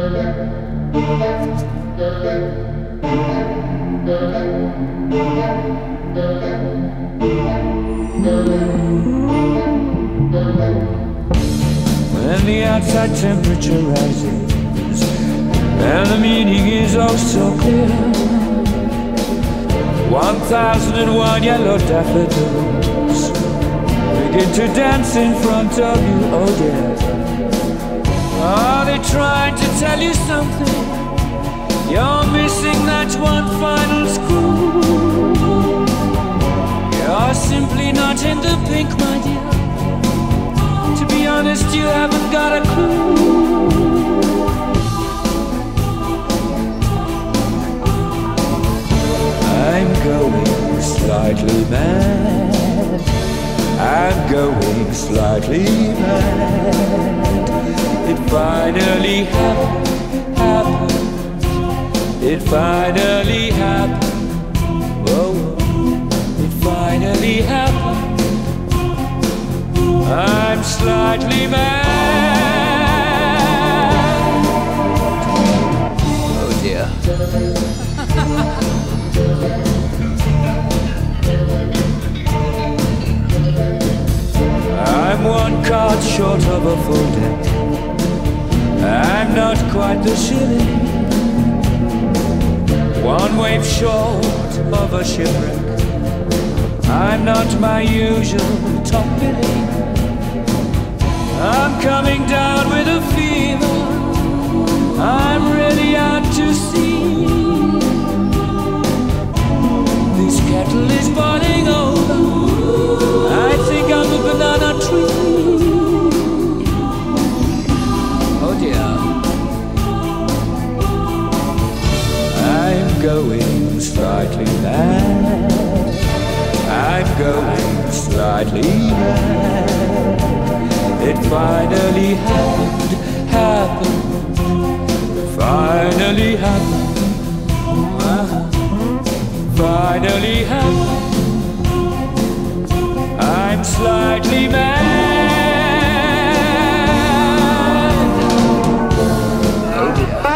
When the outside temperature rises and the meaning is oh so clear, 1001 yellow daffodils begin to dance in front of you, oh dear. Are they trying to tell you something? You're missing that one final screw. You're simply not in the pink, my dear. To be honest, you haven't got a clue. I'm going slightly mad. I'm going slightly mad. It finally happened. It finally happened. Whoa, it finally happened. I'm slightly mad. Oh dear. I'm one card short of a full deck. I'm not quite the shilling. One wave short of a shipwreck. I'm not my usual top billing. I'm coming down with a fever. I'm really out to sea. This kettle is boiling over. I think I'm a banana tree. Oh dear. I'm going slightly mad. I'm going slightly mad. It finally happened, finally happened, finally happened. I'm slightly mad. Oh dear.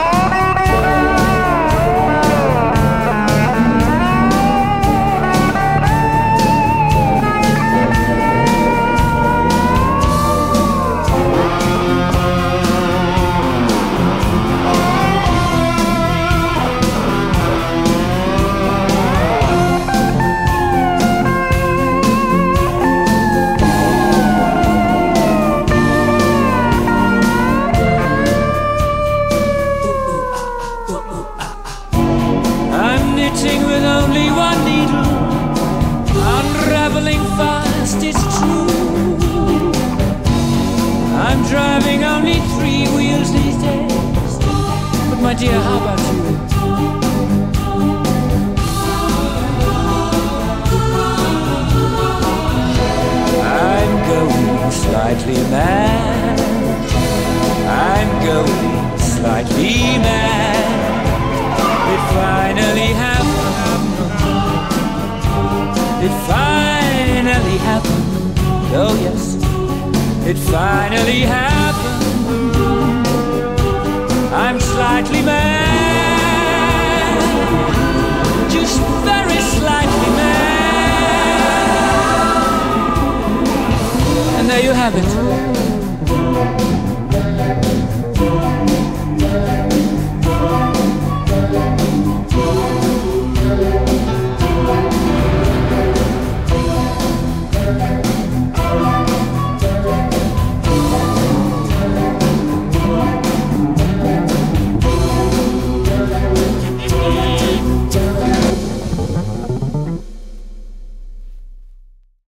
Driving only 3 wheels these days. But my dear, how about you? I'm going slightly mad. I'm going slightly mad. It finally happened. It finally happened. Oh yes. It finally happened. I'm slightly mad. Just very slightly mad. And there you have it.